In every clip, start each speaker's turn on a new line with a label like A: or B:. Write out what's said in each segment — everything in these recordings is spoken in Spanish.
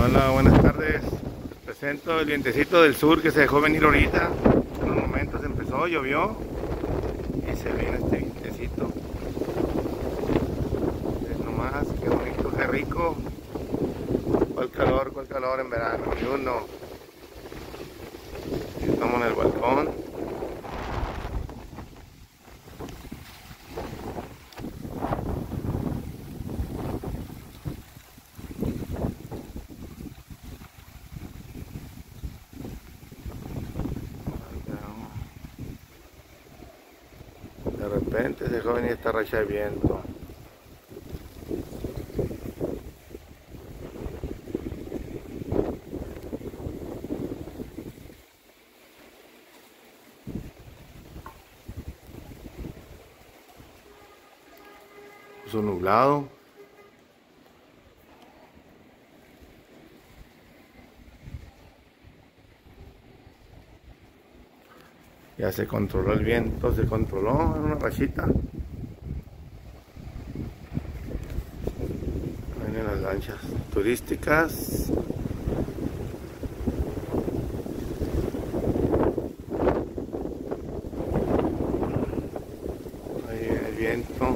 A: Hola, buenas tardes. Les presento el vientecito del sur que se dejó venir ahorita. En unos momentos empezó, llovió y se viene este vientecito. Es nomás, qué bonito, qué rico. Cuál calor en verano, ni uno. Estamos en el balcón. De repente se dejó venir esta racha de viento. Puso nublado. Ya se controló el viento, se controló en una rachita. Vienen las lanchas turísticas. Ahí viene el viento.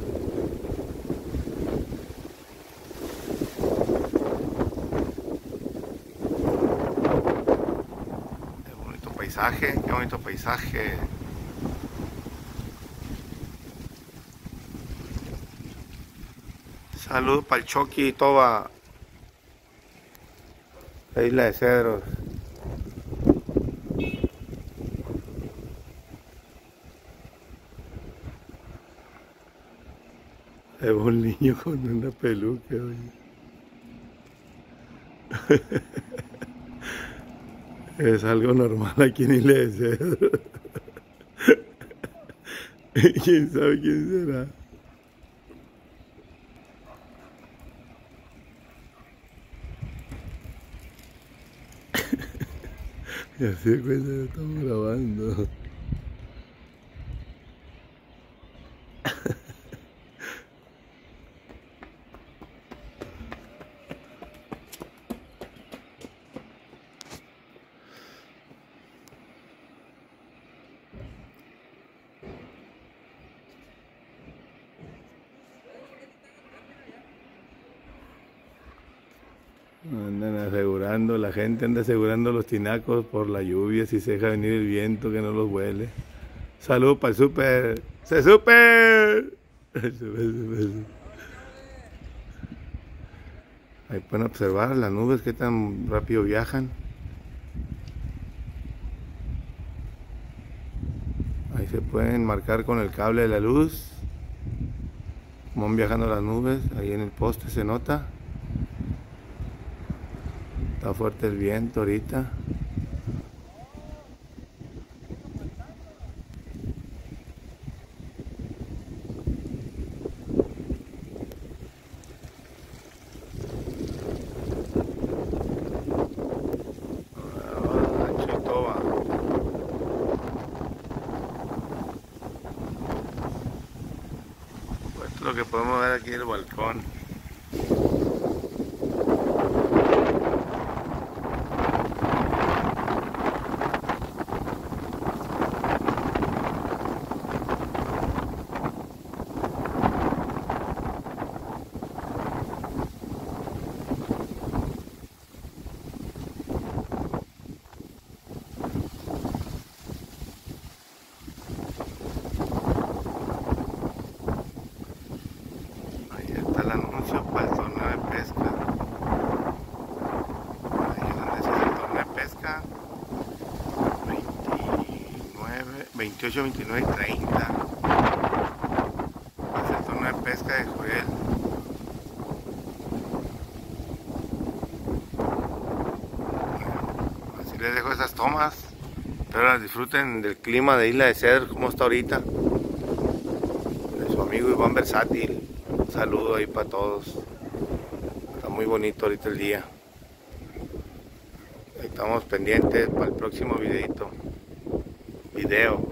A: Qué bonito paisaje. Saludos para el Choqui y Toba, la isla de Cedros. Es un niño con una peluca, oye. Es algo normal aquí en Isla de Cedros. ¿Quién sabe quién será? Ya se cuenta que estamos grabando. Andan asegurando, la gente anda asegurando los tinacos por la lluvia, si se deja venir el viento que no los huele. Salud para el súper. ¡Se súper! Ahí pueden observar las nubes que tan rápido viajan. Ahí se pueden marcar con el cable de la luz cómo van viajando las nubes. Ahí en el poste se nota. Está fuerte el viento ahorita. Pues lo que podemos ver aquí en el balcón. Está el anuncio para el torneo de pesca. Ahí es donde se hace el torneo de pesca. 29, 28, 29 y 30. Es el torneo de pesca de Joel. Así les dejo esas tomas. Espero las disfruten del clima de Isla de Cedros como está ahorita. De su amigo Iván Versátil. Un saludo ahí para todos. Está muy bonito ahorita el día. Estamos pendientes para el próximo video.